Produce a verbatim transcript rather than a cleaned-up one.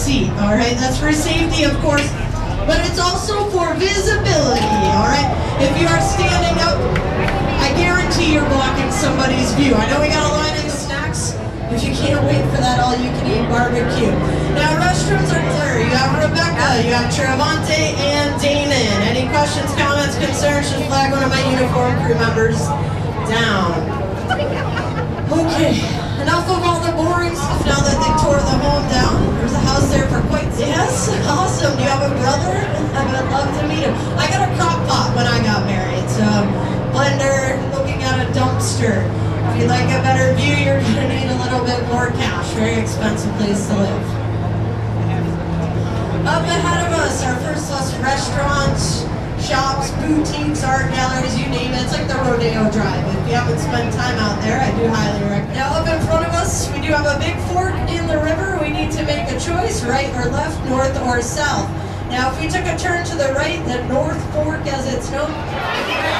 seat, all right? That's for safety, of course, but it's also for visibility, all right? If you are standing up, I guarantee you're blocking somebody's view. I know we got a line in the snacks, but you can't wait for that all-you-can-eat barbecue. Now, restrooms are clear. You have Rebecca, you have Travante, and Damon. Any questions, comments, concerns, just flag one of my uniform crew members down. Okay, enough of all the boring stuff now that they tore the home down. There's a house there for quite, yes, awesome. Do you have a brother? I would love to meet him. I got a crock pot when I got married, so blender, looking at a dumpster. If you'd like a better view, you're gonna need a little bit more cash. Very expensive place to live. Up ahead of us, our first list, restaurants, shops, boutiques, art galleries, you name it. It's like the Rodeo Drive. If you haven't spent time out there, I do highly recommend. Now up in front of us, we do have a big fork in the river. We need to make a choice, right or left, north or south. Now if we took a turn to the right, the North Fork as it's known,